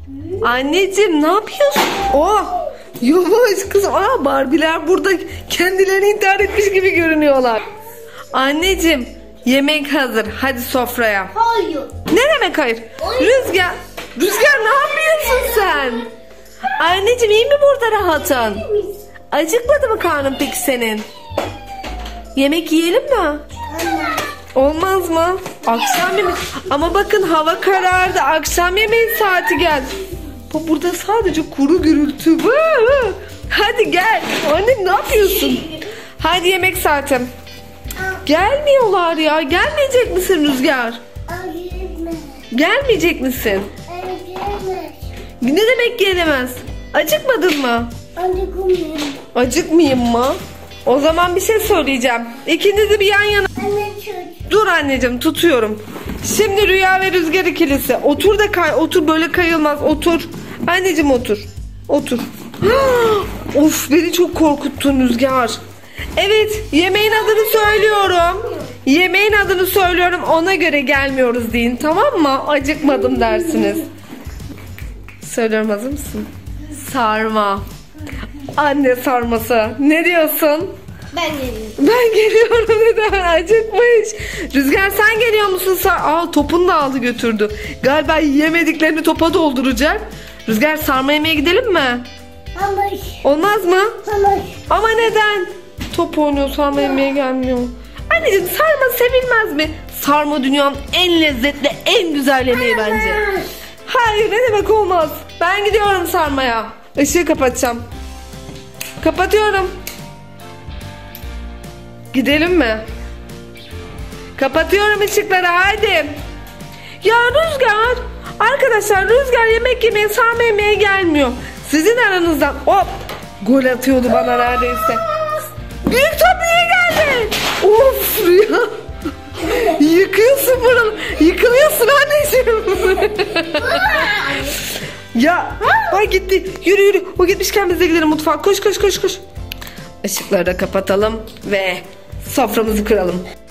Anneciğim ne yapıyorsun? Oh! Yavaş kızım. Barbie'ler burada kendilerini intihar etmiş gibi görünüyorlar. Anneciğim yemek hazır. Hadi sofraya. Hayır. Ne demek hayır? Rüzgar ne yapıyorsun sen? Anneciğim iyi mi burada rahatın? Acıkmadı mı karnın peki senin? Yemek yiyelim mi? Olmaz mı? Akşam yemeği. Ama bakın hava karardı. Akşam yemeği saati geldi. Burada sadece kuru gürültü. Hadi gel. Annem ne yapıyorsun? Hadi yemek saatim. Gelmiyorlar ya. Gelmeyecek misin Rüzgar? Gelmeyecek misin? Ne demek gelemez? Acıkmadın mı? Acıkmayayım mı? O zaman bir şey söyleyeceğim. İkinizi bir yan yana... Dur anneciğim tutuyorum. Şimdi Rüya ve Rüzgar ikilisi. Otur da otur, böyle kayılmaz. Otur. Anneciğim otur. Otur. Of, beni çok korkuttun Rüzgar. Evet, yemeğin adını söylüyorum. Yemeğin adını söylüyorum. Ona göre gelmiyoruz deyin, tamam mı? Acıkmadım dersiniz. Söylüyorum, hazır mısın? Sarma. Anne sarması. Ne diyorsun? Ben geliyorum. Ben geliyorum neden? Acıkmış. Rüzgar sen geliyor musun? Topunu da aldı götürdü. Galiba yemediklerini topa dolduracak. Rüzgar sarma yemeye gidelim mi? Olmaz mı? Ama neden? Top oynuyor, sarma yemeye gelmiyor. Anneciğim sarma sevilmez mi? Sarma dünyanın en lezzetli, en güzel yemeği bence. Hayır, ne demek olmaz. Ben gidiyorum sarmaya. Işığı kapatacağım. Kapatıyorum. Gidelim mi? Kapatıyorum ışıkları, hadi. Ya Rüzgar, arkadaşlar Rüzgar yemek yemeye, sarma yemeye gelmiyor. Sizin aranızdan hop gol atıyordu bana neredeyse. Büyük top niye geldi? Of Rüya. Yıkıyorsun buralı. Yıkılıyorsun anneciğim. Ya ay gitti. Yürü. O gitmişken biz de gidelim mutfağa. Koş. Işıkları da kapatalım ve soframızı kuralım.